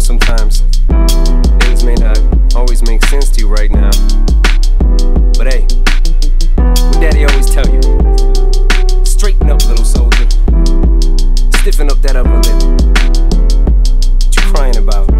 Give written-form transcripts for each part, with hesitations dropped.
sometimes things may not always make sense to you right now, but hey, what Daddy always tell you, straighten up, little soldier, stiffen up that upper lip. What you crying about?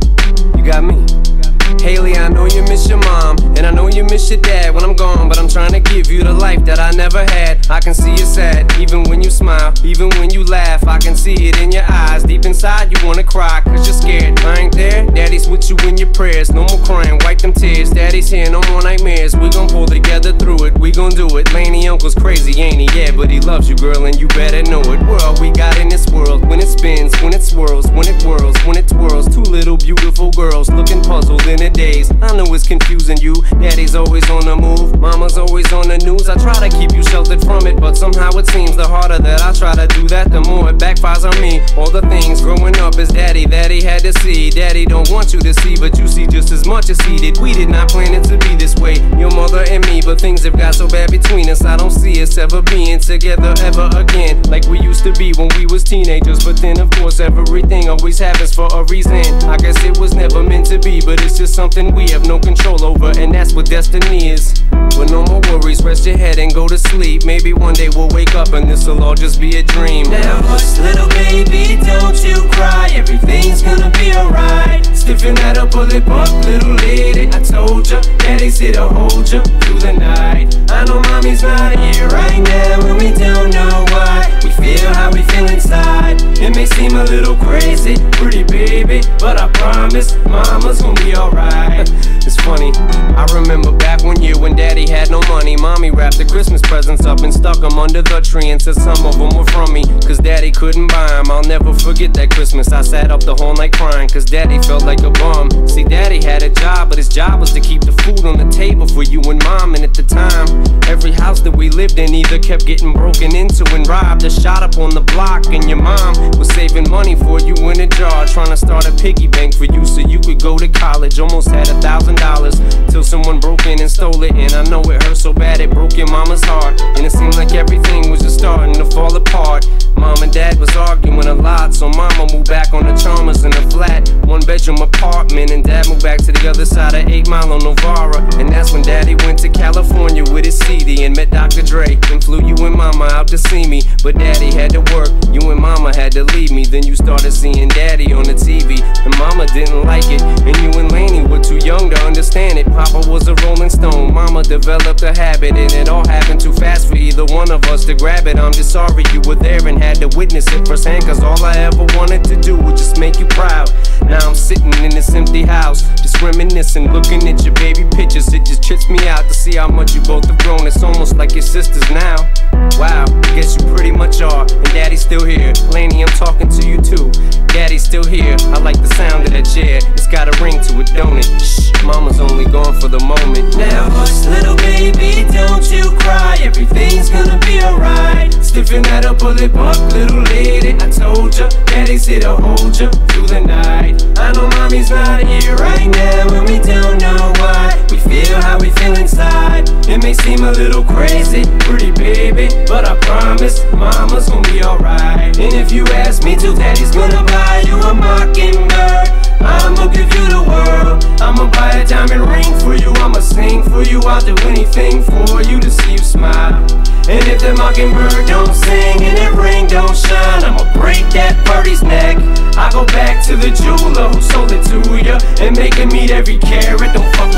You got me. Haley, I know you miss your mom, and I know you miss your dad when I'm gone, but I'm trying to give you the life that I never had. I can see you sad, even when you smile, even when you laugh. I can see it in your eyes, deep inside you wanna cry, cause you're scared. I ain't there, Daddy's with you in your prayers. No more crying, wipe them tears. Daddy's here, no more nightmares. We gon' pull together through it, we gon' do it. Laney uncle's crazy, ain't he? Yeah, but he loves you, girl, and you better know it. We're all we got in this world. When it spins, when it swirls, when it whirls, when it twirls. Two little beautiful girls looking puzzled in a daze. I know it's confusing you. Daddy's always on the move, mama's always on the news. I try to keep you sheltered from it, but somehow it seems the harder that I try to do that, the more it backfires on me. All the things growing up as Daddy that he had to see. Daddy don't want you to see, but you see just as much as he did. We did not plan it to be this way, your mother and me, but things have got so bad between us. I don't see us ever being together ever again, like we used to be when we was teenagers. But then of course everything always happens for a reason. I guess it was never meant to be, but it's just something we have no control over, and that's what destiny is. But no more worries, rest your head and go to sleep. Maybe one day we'll wake up and this'll all just be a dream. Now hush, little baby, don't you cry. Everything's gonna be alright. Stiffen that upper lip up, little lady. I told ya, Daddy's here to hold ya through the night. I know mommy's not here right now, and we don't know why. We feel how we feel inside. It may seem a little crazy, pretty baby, but I promise mama's gonna be alright. It's funny, I remember back one year when Daddy had no money. Mommy wrapped the Christmas presents up and stuck them under the tree and said some of them were from me, cause Daddy couldn't buy them. I'll never forget that Christmas. I sat up the whole night crying, cause Daddy felt like a bum. See, Daddy had a job, but his job was to keep the food on the table for you and Mom. And at the time, every house that we lived in either kept getting broken into and robbed or shot up on the block. And your mom was saving money for you in a jar, trying to start a piggy bank for you so you could go to college. Almost had $1,000 till someone broke in and stole it. And I know it hurt so bad it broke your mama's heart, and it seemed like everything was just starting to fall apart. Mom and Dad was arguing a lot, so Mama moved back on the Chalmers in a flat, one-bedroom apartment, and Dad moved back to the other side of 8 Mile on Novara. And that's when Daddy went to California with his CD and met Dr. Dre, and flew you and Mama out to see me. But Daddy had to work, you and Mama had to leave me. Then you started seeing Daddy on the TV, and Mama didn't like it, and you and Laney were too young to understand it. Papa was a Rolling Stone, Mama developed a habit, and it all happened too fast for either one of us to grab it. I'm just sorry you were there and had to witness it firsthand, cause all I ever wanted to do was just make you proud. Now I'm sitting in this empty house, just reminiscing, looking at your baby pictures. It just trips me out to see how much you both have grown. It's almost like your sisters now. Wow, guess you pretty much are, and Daddy's still here. Laney, I'm talking to you too. Daddy's still here, I like the sound of that chair. It's got a ring to it, don't it? Shh, Mama's only gone for the moment. Now hush, little baby, don't you cry. Everything's gonna be alright. Stiffen that upper lip up, little lady. I told ya, Daddy's here to hold ya through the night. I know mommy's not here right now, and we don't know why. We feel how we feel inside. It may seem a little crazy, pretty baby, but I promise mama's gonna be alright. And if you ask me to, Daddy's gonna buy you a Mockingbird. I'ma give you the world. I'ma buy a diamond ring for you. I'ma sing for you. I'll do anything for you to see you smile. And if the Mockingbird don't sing and that ring don't shine, I'ma break that birdie's neck. I go back to the jeweler who sold it to ya and make him eat every carat. Don't fuck